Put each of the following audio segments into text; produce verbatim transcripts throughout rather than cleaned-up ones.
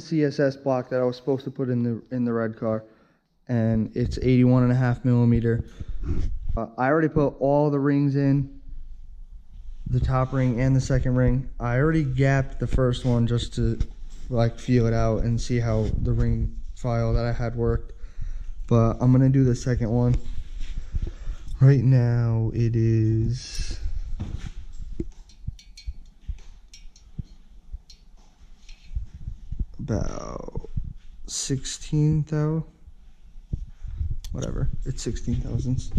C S S block that I was supposed to put in the in the red car, and it's eighty-one and a half millimeter. Uh, I already put all the rings in, the top ring and the second ring. I already gapped the first one just to like feel it out and see how the ring file that I had worked. But I'm gonna do the second one. Right now it is about sixteen thousand, whatever, it's sixteen thousandths.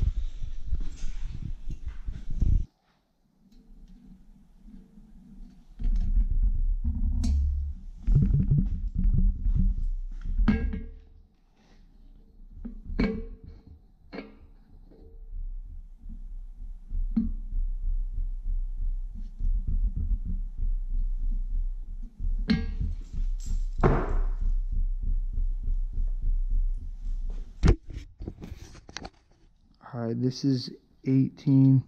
All right, this is eighteen.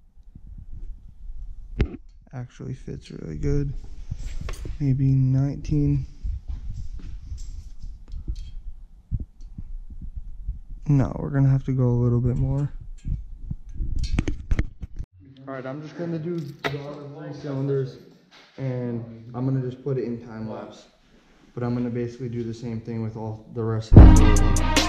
Actually fits really good. Maybe nineteen. No, we're gonna have to go a little bit more. All right, I'm just gonna do the other three cylinders, and I'm gonna just put it in time lapse. But I'm gonna basically do the same thing with all the rest of the four.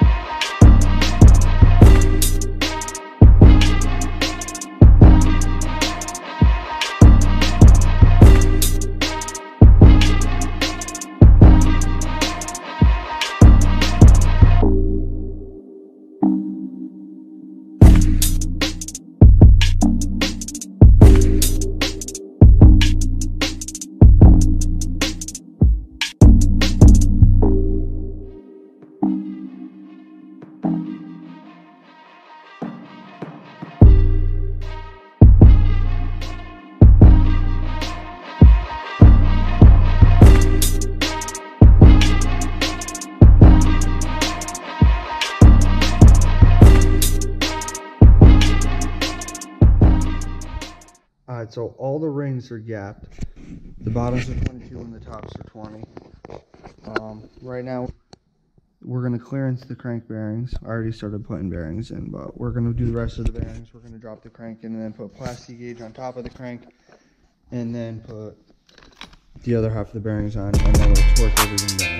Alright, so all the rings are gapped. The bottoms are twenty-two and the tops are twenty. Um, right now, we're going to clearance the crank bearings. I already started putting bearings in, but we're going to do the rest of the bearings. We're going to drop the crank in and then put plastic gauge on top of the crank, and then put the other half of the bearings on, and then we'll torque everything down.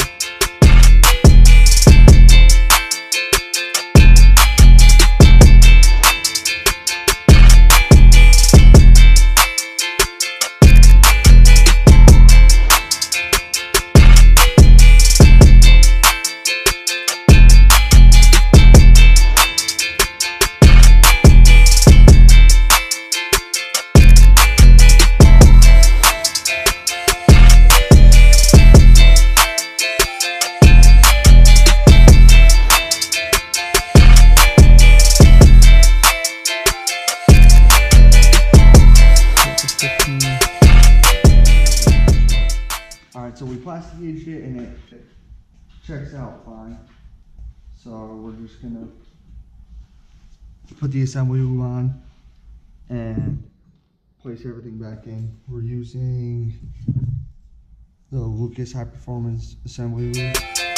Alright, so we plastic gauged it and it, it checks out fine. So we're just gonna put the assembly loop on and place everything back in. We're using the Lucas High Performance assembly loop.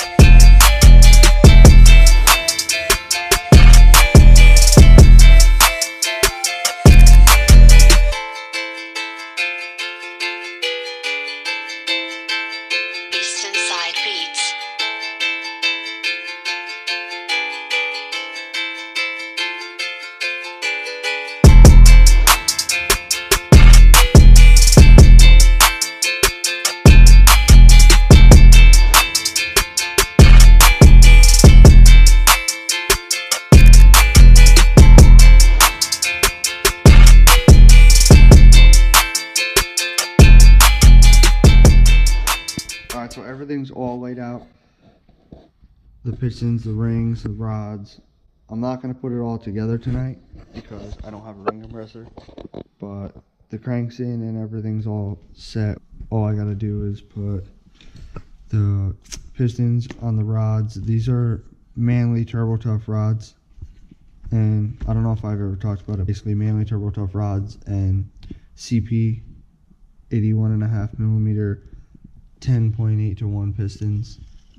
So everything's all laid out. The pistons, the rings, the rods. I'm not going to put it all together tonight because I don't have a ring compressor. But the crank's in and everything's all set. All I got to do is put the pistons on the rods. These are Manly Turbo Tough rods. And I don't know if I've ever talked about it. Basically Manly Turbo Tough rods and C P eighty-one and a half millimeter ten point eight to one pistons.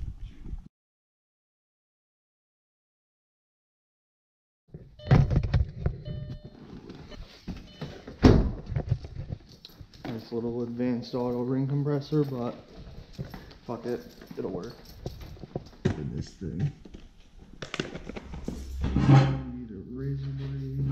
Nice little advanced auto ring compressor, but fuck it, it'll work. Look at this thing. Need a razor blade.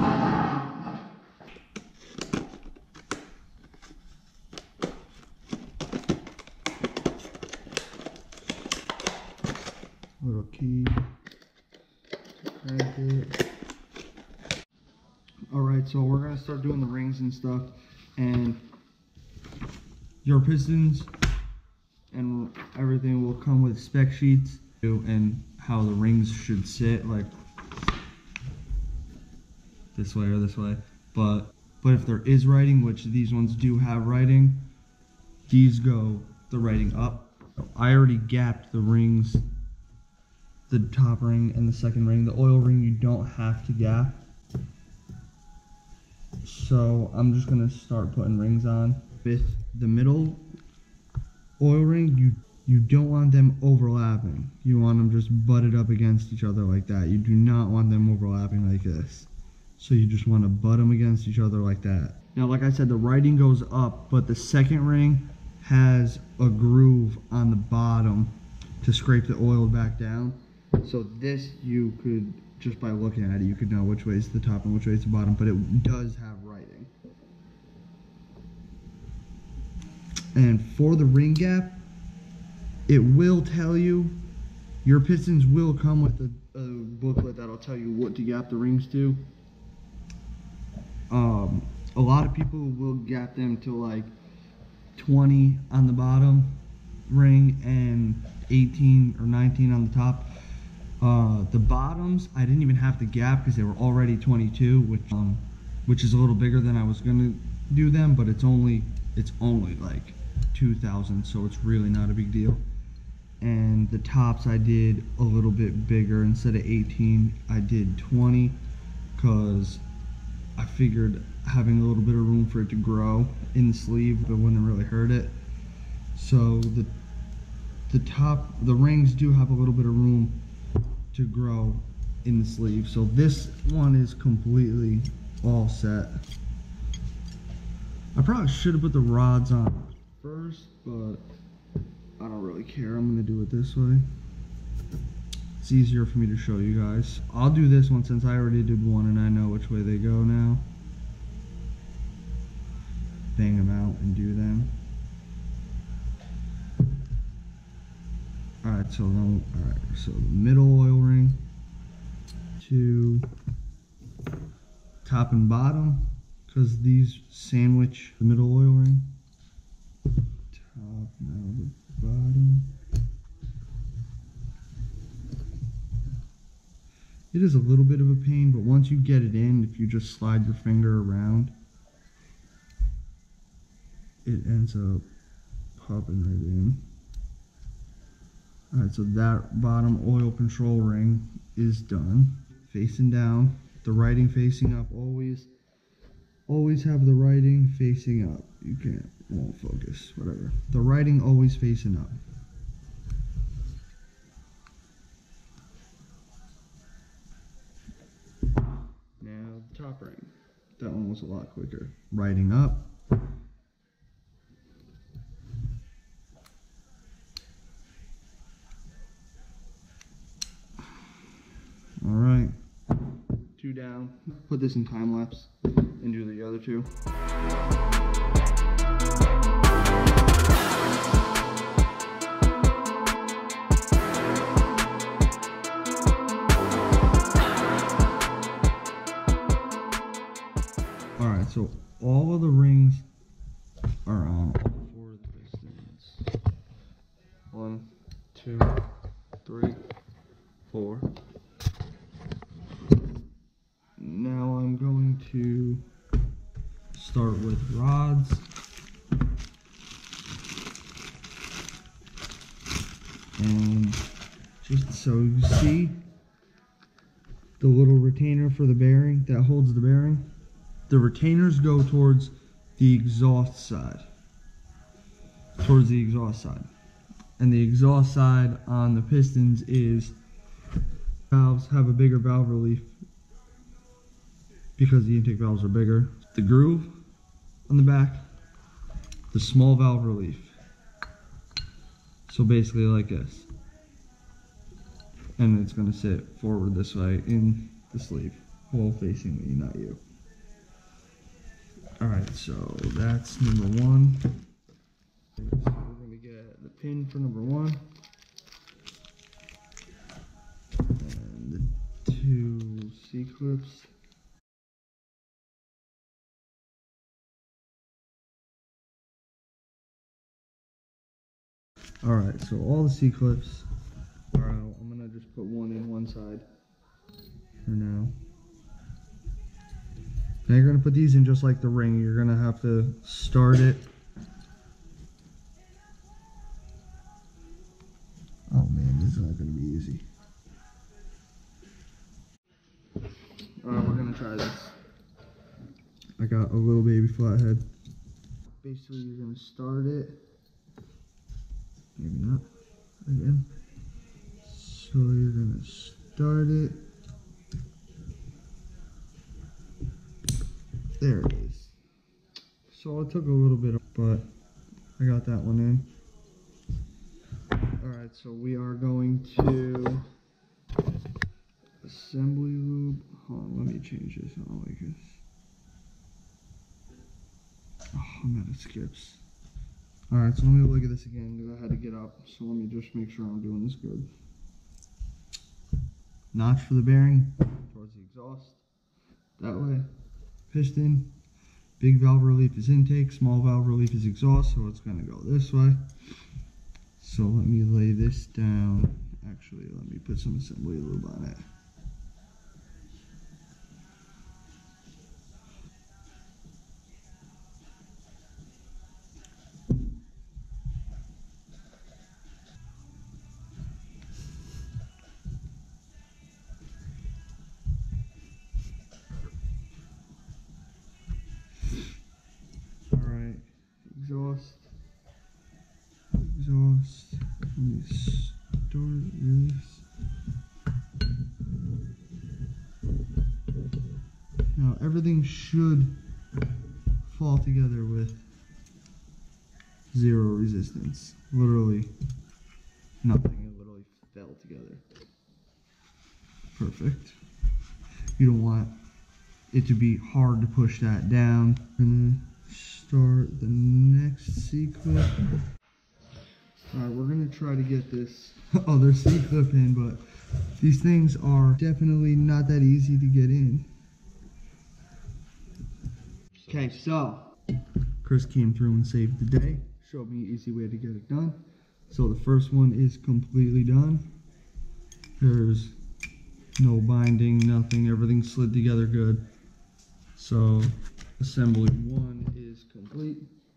Little key to crank it. Alright, so we're gonna start doing the rings and stuff, and your pistons and everything will come with spec sheets and how the rings should sit, like this way or this way. But but if there is writing, which these ones do have writing, these go the writing up. I already gapped the rings, the top ring and the second ring. The oil ring you don't have to gap. So I'm just gonna start putting rings on. With the middle oil ring, you you don't want them overlapping. You want them just butted up against each other like that. You do not want them overlapping like this. So you just want to butt them against each other like that. Now, like I said, the writing goes up, but the second ring has a groove on the bottom to scrape the oil back down. So this, you could, just by looking at it, you could know which way is the top and which way is the bottom, but it does have writing. And for the ring gap, it will tell you, your pistons will come with a, a booklet that'll tell you what to gap the rings to. Um, a lot of people will gap them to like twenty on the bottom ring and eighteen or nineteen on the top. Uh, the bottoms, I didn't even have to gap because they were already twenty-two, which um, which is a little bigger than I was gonna do them, but it's only it's only like two thousand, so it's really not a big deal. And the tops I did a little bit bigger. Instead of eighteen, I did twenty, because I figured having a little bit of room for it to grow in the sleeve, but wouldn't really hurt it. So the the top, the rings do have a little bit of room to grow in the sleeve. So this one is completely all set. I probably should have put the rods on first, but I don't really care. I'm gonna do it this way. It's easier for me to show you guys. I'll do this one since I already did one and I know which way they go now. Bang them out and do them. Alright, so then, alright, so the middle oil ring, to top and bottom, because these sandwich the middle oil ring. Top, now the bottom. It is a little bit of a pain, but once you get it in, if you just slide your finger around, it ends up popping right in. Alright, so that bottom oil control ring is done. Facing down, the writing facing up. Always, always have the writing facing up. You can't, it won't focus, whatever. The writing always facing up. Now the top ring. That one was a lot quicker. Writing up. Alright, two down. Put this in time lapse and do the other two. Alright, so all of the rings are on all four of the pistons. One, two, three, four. Now I'm going to start with rods. And just so you see the little retainer for the bearing that holds the bearing, the retainers go towards the exhaust side. towards the exhaust side. And the exhaust side on the pistons is valves have a bigger valve relief because the intake valves are bigger. The groove on the back, the small valve relief. So basically like this. And it's gonna sit forward this way in the sleeve, wall facing me, not you. All right, so that's number one. So we're gonna get the pin for number one. And the two C-clips. All right, so all the C-clips are out. I'm gonna just put one in one side for now. Now you're gonna put these in just like the ring. You're gonna have to start it. Oh man, this is not gonna be easy. All right, we're gonna try this. I got a little baby flathead. Basically, you're gonna start it. Maybe not. Again. So you're gonna start it. There it is. So it took a little bit, but I got that one in. All right, so we are going to assembly loop. Hold on, let me change this. I don't like this. Oh, I'm out of skips. All right, so let me look at this again because I had to get up. So let me just make sure I'm doing this good. Notch for the bearing towards the exhaust. That way. Piston. Big valve relief is intake. Small valve relief is exhaust. So it's going to go this way. So let me lay this down. Actually, let me put some assembly lube on it. Exhaust, exhaust, let me start this. Now everything should fall together with zero resistance. Literally nothing, it literally fell together. Perfect. You don't want it to be hard to push that down. I'm gonna start the next C-clip. Alright, we're gonna try to get this other C-clip in, but these things are definitely not that easy to get in. Okay, so Chris came through and saved the day, showed me an easy way to get it done. So the first one is completely done. There's no binding, nothing, everything slid together good. So assembly one is complete.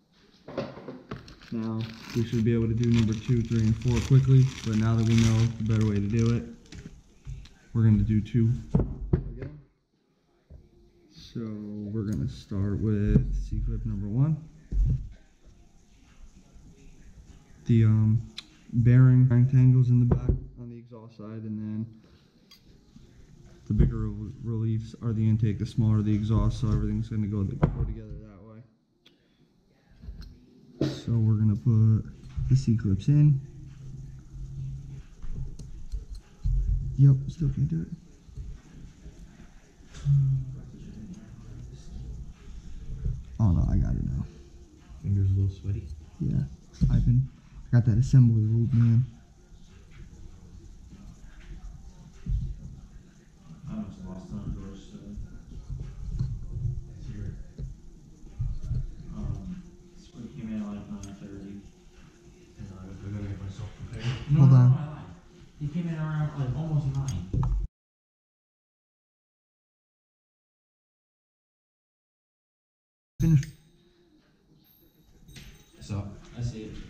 Now we should be able to do number two, three, and four quickly, but now that we know the better way to do it, we're going to do two again. So we're going to start with C-clip number one. The um, bearing rectangles in the back on the exhaust side, and then the bigger reliefs are the intake, the smaller the exhaust, so everything's going to go go together that way. So we're going to put the C-clips in. Yep, still can't do it. Oh no, I got it now. Fingers a little sweaty. Yeah, I've been, I got that assembly lube, man. I almost lost on doors, so here. Um, Spring came in at like nine thirty. And I gotta get myself prepared. No, Hold no, on. no, I lied. He came in around like almost nine. Finished. So I see it.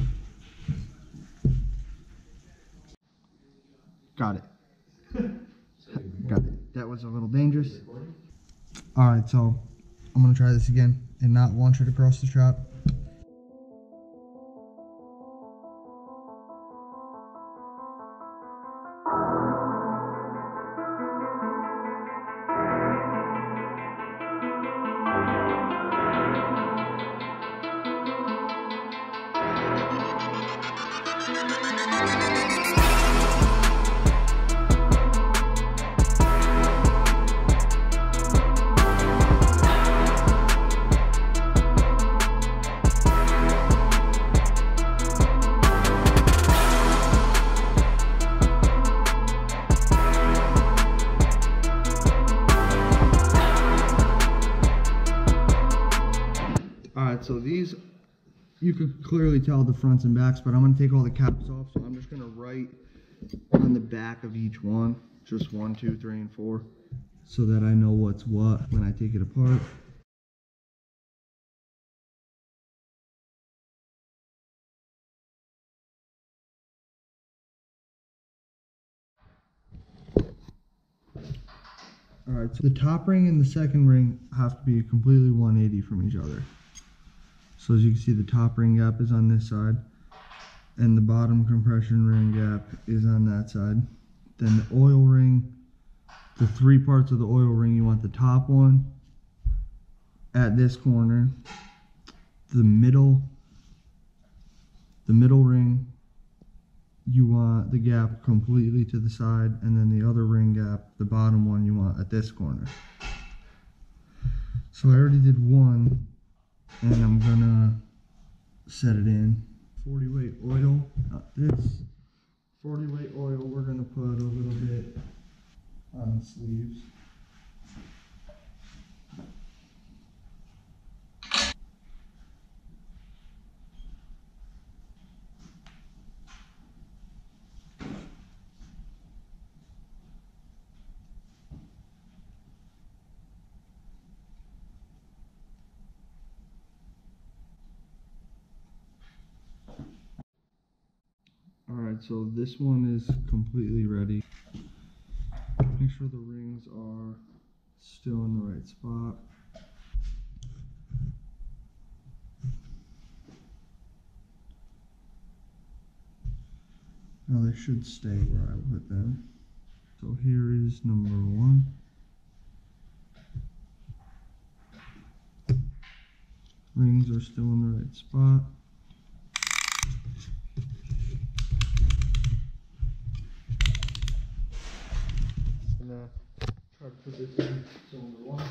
Got it. Got it. That was a little dangerous. Alright, so I'm gonna try this again and not launch it across the trap. you could clearly tell the fronts and backs, but I'm going to take all the caps off, so I'm just going to write on the back of each one, just one, two, three, and four, so that I know what's what when I take it apart. Alright, so the top ring and the second ring have to be completely one eighty from each other. So as you can see, the top ring gap is on this side, and the bottom compression ring gap is on that side. Then the oil ring, the three parts of the oil ring, you want the top one at this corner, the middle, the middle ring, you want the gap completely to the side, and then the other ring gap, the bottom one, you want at this corner. So I already did one, and I'm gonna set it in. forty weight oil, not this. forty weight oil, we're gonna put a little bit on the sleeves. Alright, so this one is completely ready. Make sure the rings are still in the right spot. Now they should stay where I put them. So here is number one. Rings are still in the right spot. I'm gonna try to put this in cylinder one.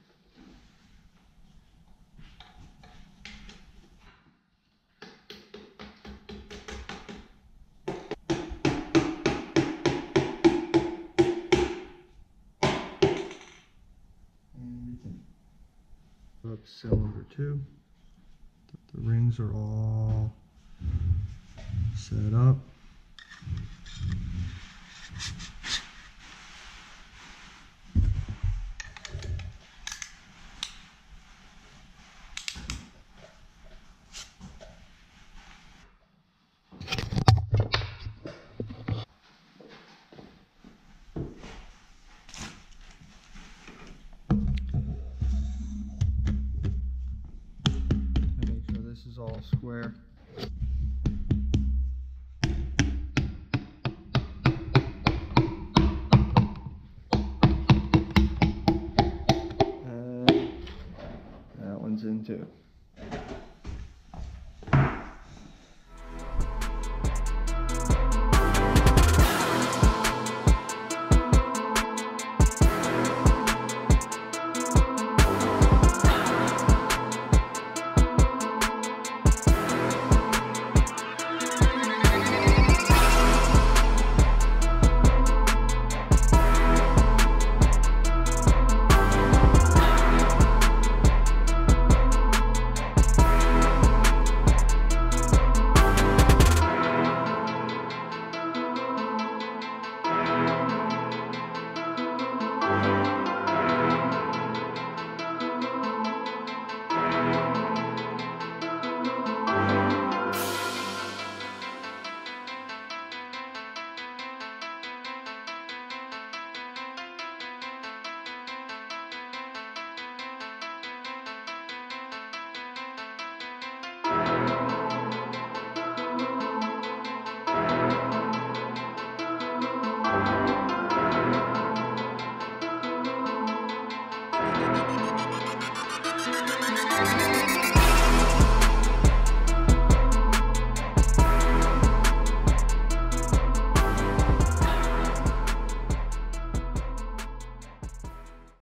Up cylinder two. The rings are all set up. Make sure this is all square.